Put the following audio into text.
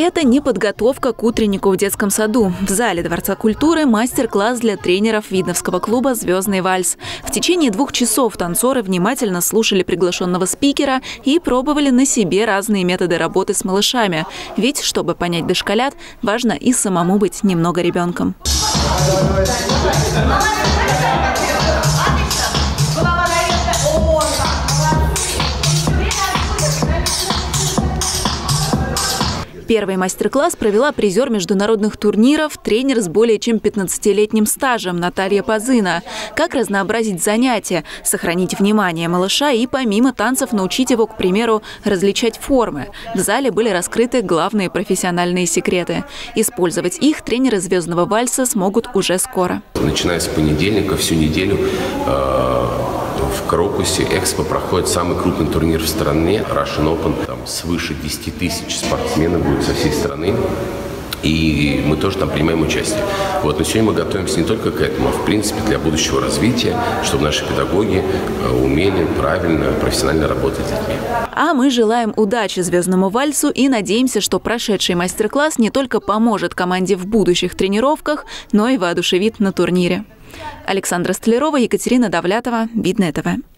Это не подготовка к утреннику в детском саду. В зале Дворца культуры мастер-класс для тренеров видновского клуба «Звездный вальс». В течение 2 часов танцоры внимательно слушали приглашенного спикера и пробовали на себе разные методы работы с малышами. Ведь, чтобы понять дошколят, важно и самому быть немного ребенком. Первый мастер-класс провела призер международных турниров, тренер с более чем 15-летним стажем Наталья Пазына. Как разнообразить занятия, сохранить внимание малыша и помимо танцев научить его, к примеру, различать формы. В зале были раскрыты главные профессиональные секреты. Использовать их тренеры «Звездного вальса» смогут уже скоро. Начиная с понедельника, всю неделю в Крокусе Экспо проходит самый крупный турнир в стране, Russian Open. Там свыше 10 тысяч спортсменов будет со всей страны. И мы тоже там принимаем участие. Но сегодня мы готовимся не только к этому, а в принципе для будущего развития, чтобы наши педагоги умели правильно, профессионально работать с детьми. А мы желаем удачи «Звездному вальсу» и надеемся, что прошедший мастер-класс не только поможет команде в будущих тренировках, но и воодушевит на турнире. Александра Столярова, Екатерина Давлятова, Видное ТВ.